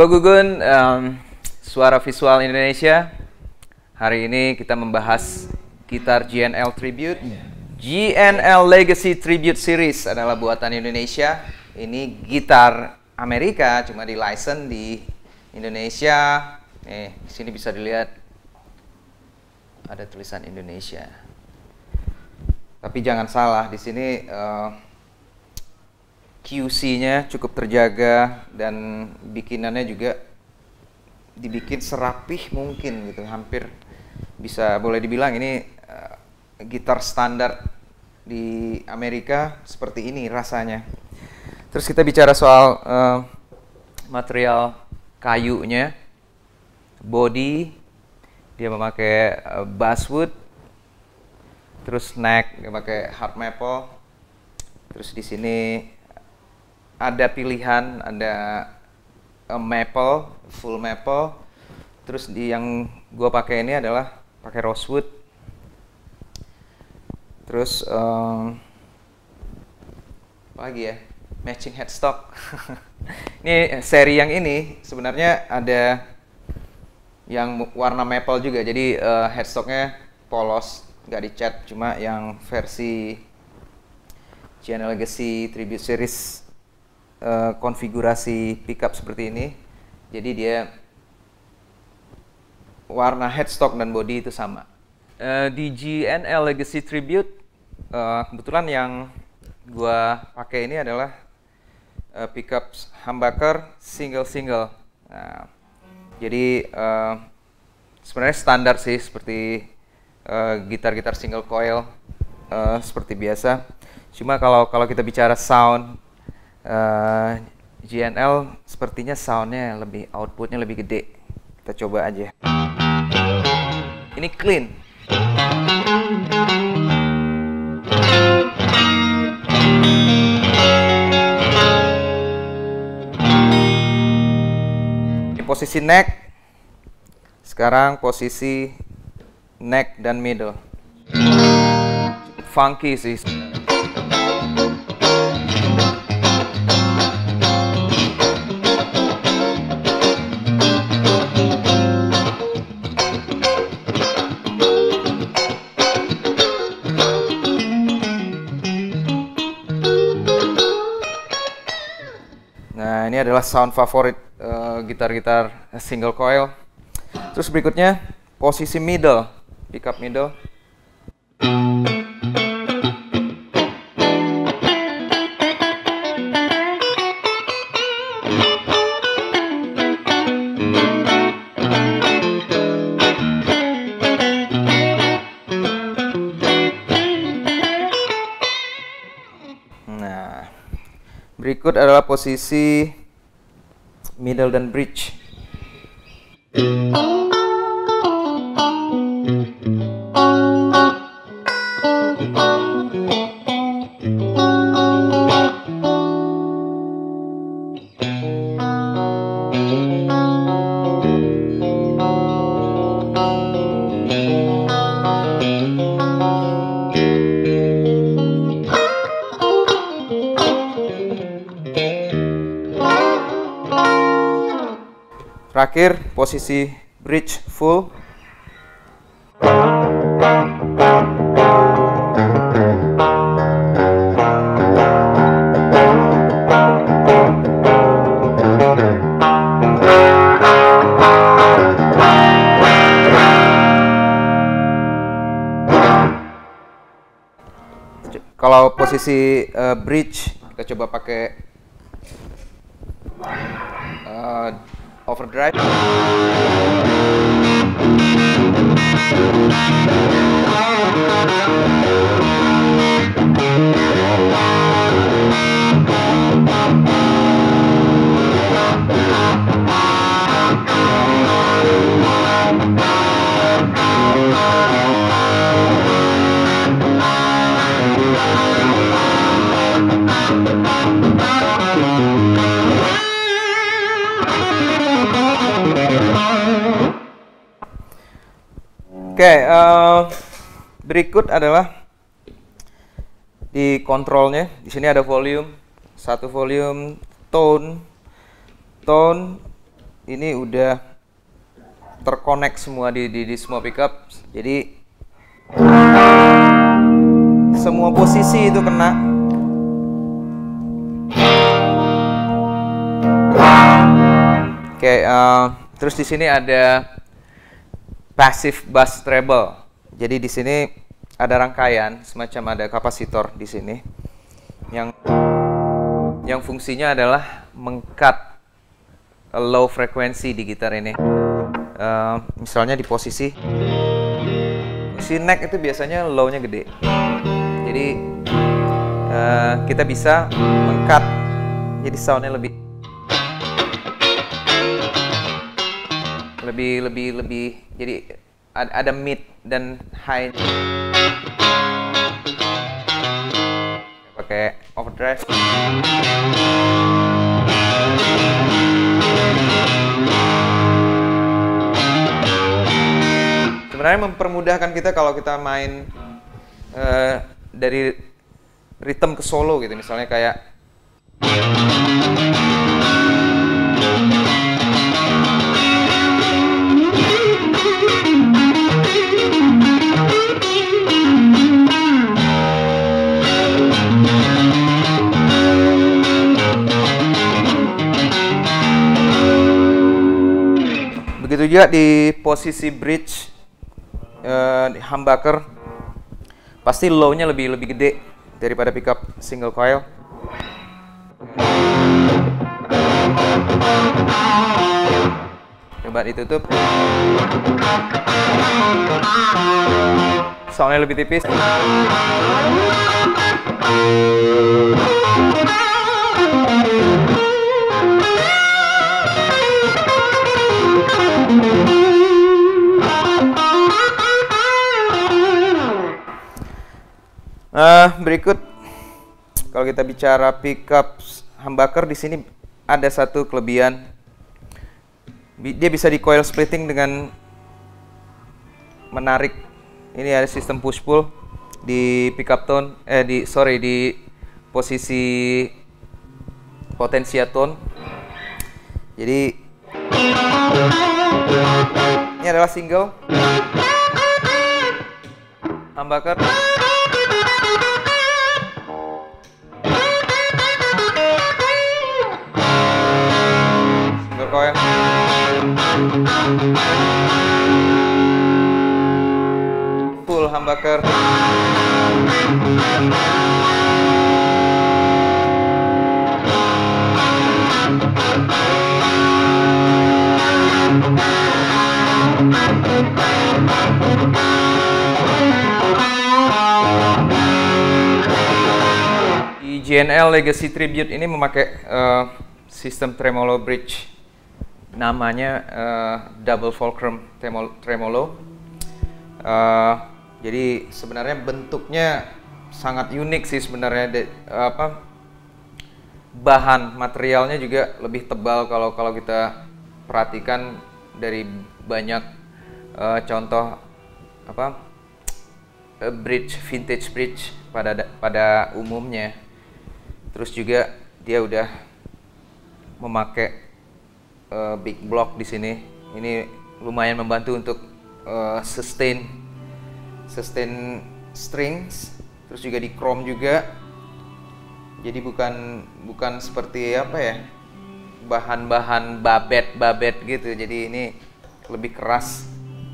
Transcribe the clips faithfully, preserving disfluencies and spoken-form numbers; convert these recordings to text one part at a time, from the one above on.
Gue Gugun, um, suara visual Indonesia. Hari ini kita membahas gitar G N L Tribute. G N L Legacy Tribute Series adalah buatan Indonesia. Ini gitar Amerika, cuma di license di Indonesia. Nih, di sini bisa dilihat ada tulisan Indonesia. Tapi jangan salah, di sini uh, Q C-nya cukup terjaga dan bikinannya juga dibikin serapih mungkin gitu, hampir bisa boleh dibilang ini uh, gitar standar di Amerika seperti ini rasanya. Terus kita bicara soal uh, material kayunya, body dia memakai uh, basswood, terus neck dia pakai hard maple, terus di sini ada pilihan, ada uh, maple, full maple. Terus di yang gue pakai ini adalah pakai rosewood. Terus um, apa lagi ya? Matching headstock. Ini seri yang ini sebenarnya ada yang warna maple juga. Jadi uh, headstocknya polos, nggak dicat. Cuma yang versi G N L Legacy Tribute Series Uh, konfigurasi pickup seperti ini, jadi dia warna headstock dan body itu sama. Uh, di G N L Legacy Tribute, uh, kebetulan yang gua pakai ini adalah uh, pickup humbucker single-single. Nah, jadi uh, sebenarnya standar sih seperti gitar-gitar uh, single coil uh, seperti biasa. Cuma kalau kalau kita bicara sound, Uh, G N L sepertinya soundnya lebih, outputnya lebih gede. Kita coba aja. Ini clean. Ini posisi neck. Sekarang posisi neck dan middle. Cukup funky sih. Nah, ini adalah sound favorit gitar-gitar uh, single coil. Terus berikutnya posisi middle, pickup middle. Nah, berikut adalah posisi middle dan bridge. Terakhir posisi bridge full. Kalau posisi uh, bridge kita coba pakai uh, overdrive. Oke, okay, uh, berikut adalah di kontrolnya. Di sini ada volume, satu volume, tone, tone, ini udah terkonek semua di, di, di semua pickup. Jadi semua posisi itu kena. Oke, uh, terus di sini ada passive bass treble. Jadi di sini ada rangkaian, semacam ada kapasitor di sini yang yang fungsinya adalah mengcut low frekuensi di gitar ini. Uh, misalnya di posisi si neck itu biasanya low-nya gede. Jadi uh, kita bisa mengcut jadi soundnya lebih lebih lebih lebih jadi ada mid dan high. Pakai overdrive. Sebenarnya mempermudahkan kita kalau kita main uh, dari rhythm ke solo gitu, misalnya kayak begitu juga di posisi bridge. Uh, di humbucker pasti low-nya lebih lebih gede daripada pickup single coil. Coba ditutup, soundnya lebih tipis. Uh, berikut, kalau kita bicara pickup humbucker, di sini ada satu kelebihan. Dia bisa di coil splitting dengan menarik. Ini ada sistem push pull di pickup tone, eh di sorry di posisi potensia tone. Jadi ini adalah single humbucker. Coil. Full humbucker. Di G N L Legacy Tribute ini memakai uh, sistem tremolo bridge. Namanya uh, double fulcrum tremolo. Uh, jadi sebenarnya bentuknya sangat unik sih sebenarnya. De, uh, apa bahan materialnya juga lebih tebal kalau kalau kita perhatikan dari banyak uh, contoh apa uh, bridge vintage bridge pada pada umumnya. Terus juga dia udah memakai Uh, big block di sini. Ini lumayan membantu untuk uh, sustain sustain strings. Terus juga di chrome juga. Jadi bukan bukan seperti apa ya, bahan-bahan babet-babet gitu. Jadi ini lebih keras.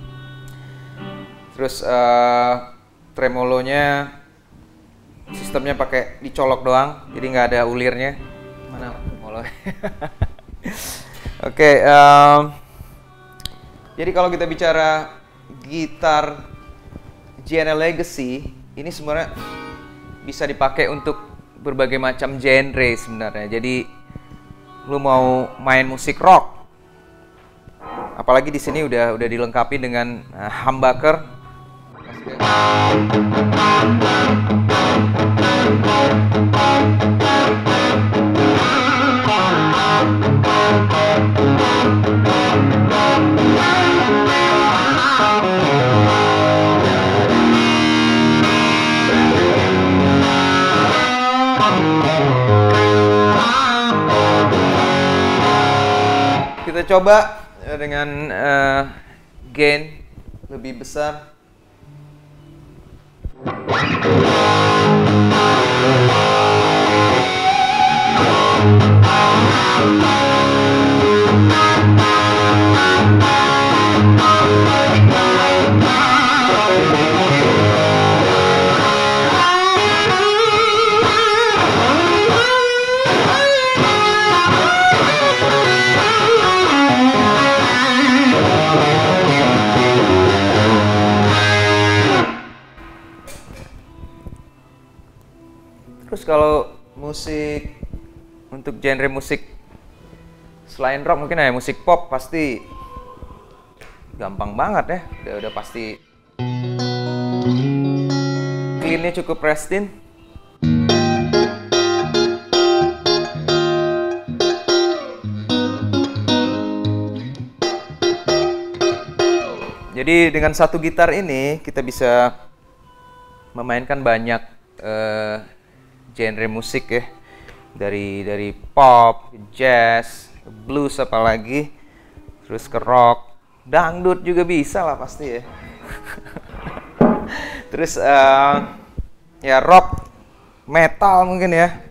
Terus uh, tremolonya sistemnya pakai dicolok doang, jadi nggak ada ulirnya. Mana tremolo? Oke, okay, um, jadi kalau kita bicara gitar G N L Legacy, ini sebenarnya bisa dipakai untuk berbagai macam genre sebenarnya. Jadi lu mau main musik rock, apalagi di sini udah udah dilengkapi dengan uh, humbucker. Kita Kita coba dengan uh, gain lebih besar. Terus kalau musik, untuk genre musik selain rock mungkin ya musik pop pasti gampang banget ya, udah, udah pasti clean-nya cukup pristine. Jadi dengan satu gitar ini kita bisa memainkan banyak uh, genre musik ya, dari dari pop, jazz, blues apalagi, terus ke rock, dangdut juga bisa lah pasti ya. Terus uh, ya rock, metal mungkin ya.